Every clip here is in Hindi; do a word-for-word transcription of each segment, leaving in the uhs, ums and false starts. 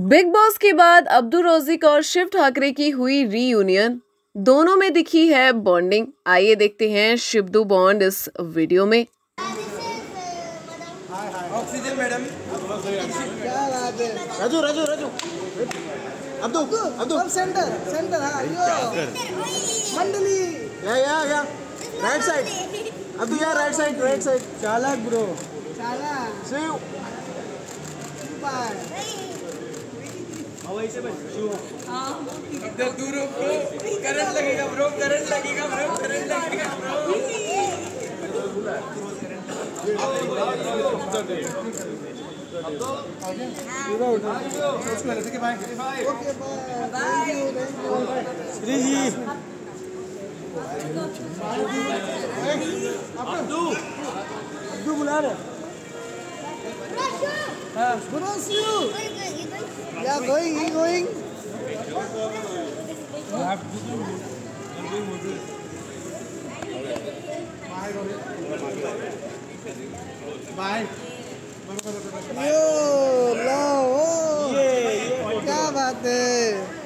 बिग बॉस के बाद अब्दू रौजिक और शिव ठाकरे की हुई रीयूनियन। दोनों में दिखी है बॉन्डिंग। आइए देखते हैं शिवदू बॉन्ड इस वीडियो में। Oxygen madam. क्या बात है। राजू राजू राजू अब्दू अब्दू अब सेंटर सेंटर हाँ यो मंडली या या या राइट साइड अब्दू या राइट साइड राइट साइड चालाक ब्रो चाला शिव बाय हवाई से बच शिव इधर दूर हो ब्रो, करंट लगेगा ब्रो, करंट लगेगा ब्रो, करंट लगेगा bro. Okay bye thank you Shri ji Abdu Abdu बुला रहे हाँ bros you ya going he going bye yo लो ओ क्या बात है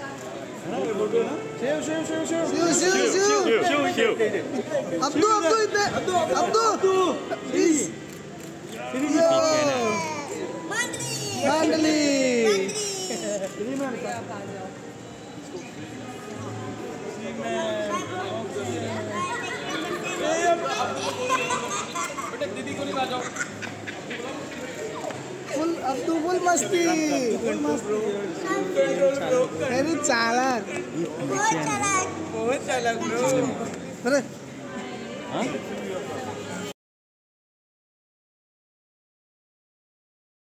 शिव शिव शिव शिव शिव शिव शिव अब्दू अब्दू इधर अब्दू अब्दू अब्दू प्लीज मंडली दीदी को निकाल जाओ। फुल अब्दू फुल मस्ती फुल मस्ती मेरी चालाक बहुत चालाक ब्रो। अरे